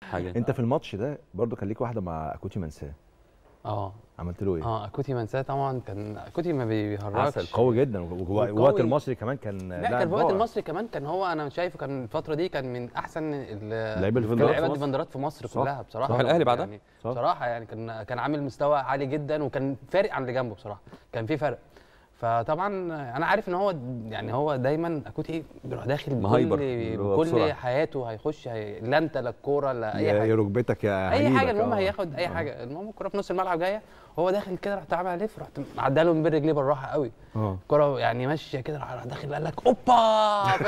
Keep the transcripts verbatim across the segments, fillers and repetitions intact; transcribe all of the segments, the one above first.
حاجه. انت في الماتش ده برضو كان ليك واحده مع اكوتي منساه. اه عملت له ايه؟ اه اكوتي منساه طبعا، كان اكوتي ما بيهرجش. عسل قوي جدا، ووقت المصري كمان كان لا كان في وقت المصري كمان كان هو، انا شايفه كان الفتره دي كان من احسن لعيبه الديفندرات في مصر كلها بصراحه. راح الاهلي بعدها يعني بصراحه يعني كان كان عامل مستوى عالي جدا، وكان فارق عن اللي جنبه بصراحه، كان في فرق. فطبعا انا عارف ان هو يعني هو دايما اكوتي بيروح داخل بكل بكل حياته، هيخش هي... لا انت لا الكوره لا اي حاجه، يا ركبتك يا اي حاجه، المهم هياخد اي حاجه. المهم الكوره في نص الملعب جايه، هو داخل كده، رحت عامل ليف، رحت معديها له من بين رجليه بالراحه قوي. الكوره يعني ماشيه كده، راح داخل قال لك اوبا.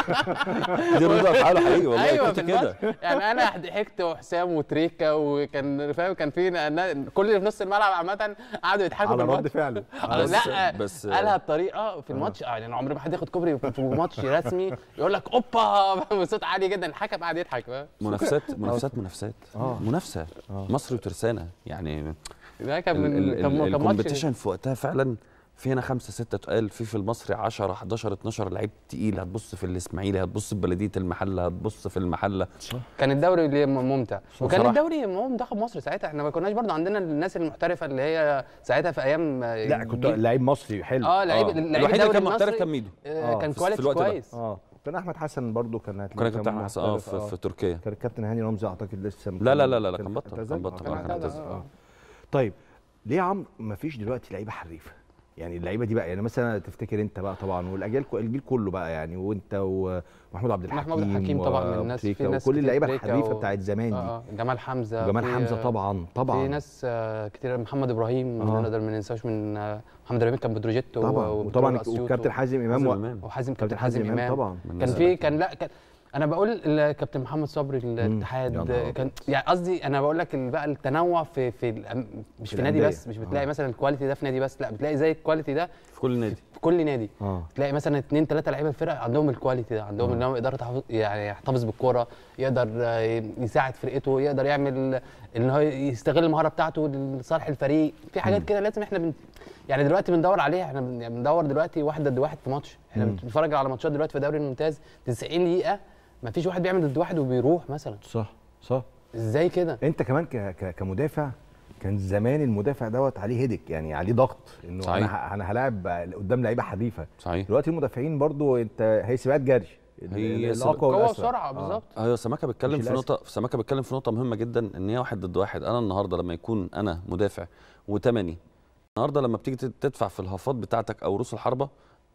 دي ردود افعاله حقيقي والله. ايوه كنت كده يعني، انا ضحكت وحسام وتريكا، وكان فاهم كان في كل اللي في نص الملعب عامه قعدوا يضحكوا على رد فعله. لا بس قالها بطريقه في الماتش يعني، انا عمري ما حد ياخد كوبري في ماتش رسمي يقول لك اوبا بصوت عالي جدا، الحكم قاعد يضحك. منافسات منافسات منافسات منافسه مصر وترسانه يعني. ده كان من الكومبيتيشن في وقتها فعلا. في هنا خمسه سته تقال، في في المصري عشرة حداشر اتناشر لعيب تقيل. هتبص في الاسماعيلي، هتبص في بلديه المحله، هتبص في المحله. كان الدوري ممتع، وكان الدوري هو منتخب مصر ساعتها. احنا ما كناش برضه عندنا الناس المحترفه اللي هي ساعتها في ايام. لا كنت لعيب مصري حلو. اه لعيب اللعيب الوحيد اللي كان محترف كان ميدو. آه كان كواليتي كويس. اه كان احمد حسن برضه كان كان كابتن احمد حسن اه في, في تركيا. كان الكابتن هاني رمزي اعتقد لسه. لا لا لا لا كان بطل كان بطل اه. طيب ليه يا عمرو ما فيش دلوقتي لعيبه حريفه؟ يعني اللعيبه دي بقى، يعني مثلا تفتكر انت بقى طبعا، والاجيال الجيل كله بقى يعني، وانت ومحمود عبد الحكيم محمود عبد الحكيم طبعا من الناس، في ناس وكل اللعيبه الحريفه و... بتاعت زمان دي. آه جمال حمزه جمال حمزه طبعا طبعا. في ناس آه كتير، محمد ابراهيم آه. نقدر ما ننساش من آه محمد ابراهيم كان بتروجيت طبعا، وطبعا والكابتن حازم امام وحازم كابتن حازم امام طبعا. كان في كان لا كان انا بقول الكابتن محمد صبري الاتحاد كان يعني، قصدي انا بقول لك بقى التنوع في في مش في نادي بس، مش بتلاقي مثلا الكواليتي ده في نادي بس، لا بتلاقي زي الكواليتي ده في كل نادي. في كل نادي آه. تلاقي مثلا اثنين ثلاثه لعيبه الفرقه عندهم الكواليتي ده، عندهم ان هو يقدر يعني يحتفظ بالكوره، يقدر يساعد فرقته، يقدر يعمل ان هو يستغل المهاره بتاعته لصالح الفريق. في حاجات كده لازم احنا بن يعني دلوقتي بندور عليها. احنا بندور دلوقتي واحد ضد واحد في ماتش، احنا بنتفرج على ماتشات دلوقتي في الدوري الممتاز تسعين دقيقه ما فيش واحد بيعمل ضد واحد وبيروح مثلا. صح صح. ازاي كده؟ انت كمان ك... ك... كمدافع، كان زمان المدافع دوت عليه هيدك، يعني عليه ضغط انه صحيح. انا انا هلاعب قدام لعيبه حريفه. صحيح. دلوقتي المدافعين برضو انت هي سباقات جري، هي الاقوى قوه وسرعه بالظبط. ايوه سماكه بيتكلم في نقطه سماكه بيتكلم في نقطه مهمه جدا، ان هي واحد ضد واحد. انا النهارده لما يكون انا مدافع وتمني، النهارده لما بتيجي تدفع في الهافات بتاعتك او رؤوس الحربه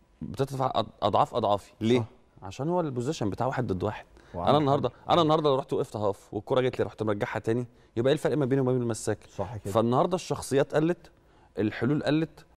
بتدفع اضعاف اضعافي. ليه؟ صح. عشان هو البوزيشن بتاع واحد ضد واحد. انا النهارده انا النهارده لو رحت وقفت هاف والكره جت لي رحت مرجعها تاني، يبقى ايه الفرق ما بيني وما بين المساك؟ صح كده. فالنهارده الشخصيات قلت، الحلول قلت،